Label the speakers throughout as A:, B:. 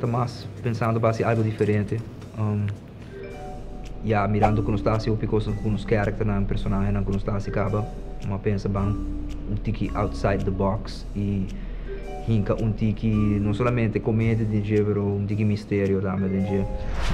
A: tá mais pensando base algo diferente. Mirando quando está assim, com os characters na personagem, quando está assim, acaba, uma pensa bem um tiki outside the box e hinca um tiki não somente comédia de género, um tiki mistério também de género.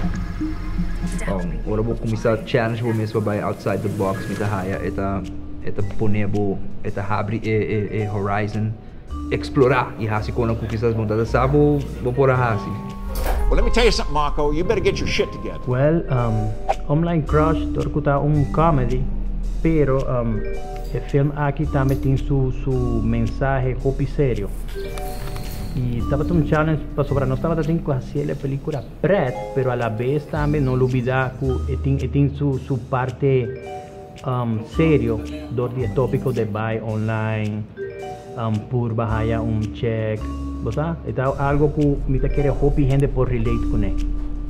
A: Ora vou começar a challenge vou mesmo para outside the box, me tá raia, eta ponebo, eta abre e horizon, explorar e assim quando conquistas montadas sabe, vou por assim.
B: Well, let me tell you something, Marco. You better get your shit together.
C: Well, Online Crush torkuta comedy, pero el film aquí también tiene su mensaje hopi serio. Y estaba un challenge para sobre no estaba tratando de hacer la película Brett, pero a la vez también no olvidar que tiene su parte serio, donde tópico de buy online, por bajar un check. ¿Verdad? Es algo que me quiere hopi gente por relate con él.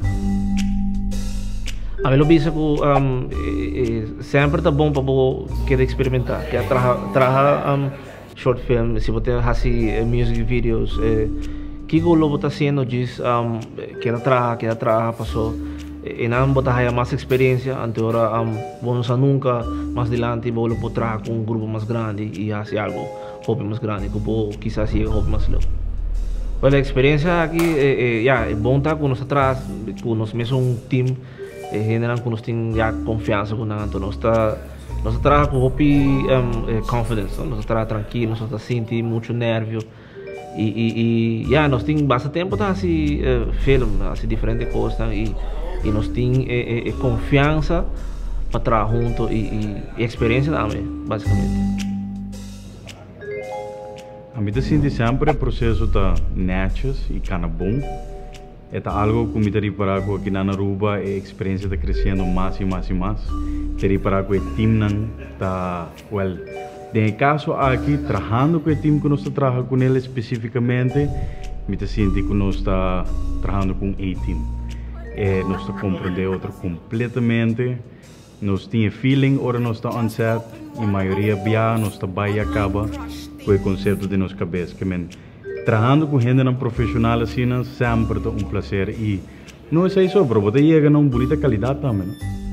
D: A mí lo pienso que sempre tá bom para querer experimentar, que trabalhar short film, se você fazer music videos, que o lobo está haciendo diz que trabalha passou e não botar mais experiência, ante agora vamos a nunca mais adelante vamos poder trabalhar com grupo mais grande e fazer algo hobby mais grande, que quizás seja hobby mais louco. Well, a experiência aqui é bom estar com nós atrás, com nós mesmo time, generando com nós tem confiança com nós, então nós trabalhamos com hopi confidence, nós trabalhamos tranquilo, nós estamos sentindo muito nervio e nós temos bastante tempo para assim filme, assim diferentes coisas e nós temos confiança para trabalhar junto e experiência também, basicamente.
E: A mim sinto sempre o processo está natchez e cana bom. É algo que me tem para com aqui na Aruba, a experiência está crescendo mais e mais e mais. Tem para com o time tá, well, em caso aqui trabalhando com o time que nós está trabalhando com ele especificamente, me sinto que nós está trabalhando com a team. Nós está compreendendo outro completamente. Nós temos feeling ora nós está on set e a maioria bia nós está vai acaba com o conceito de nossa cabeça que trabalhando com gente não profissional assim sempre é prazer e não é só para você chega a uma bonita qualidade também.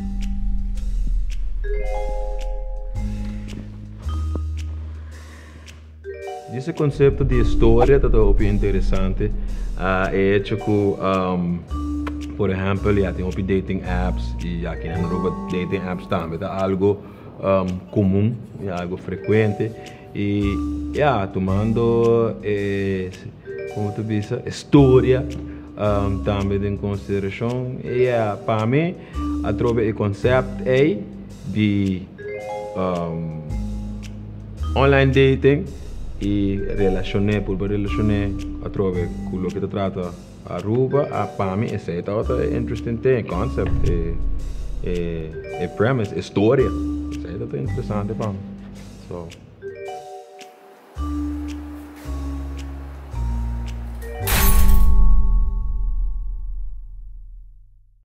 F: Esse conceito de história está bem interessante. É hecho que por exemplo, tem dating apps e aqui na Aruba dating apps também é algo comum, é algo frequente e tomando como tu diz, história também em consideração e para mim a trobe o conceito é de online dating e relacionar a trobe com o que te trata Aruba, para mim, esse é um interesting concept, premise, história. Isso é interessante para mim.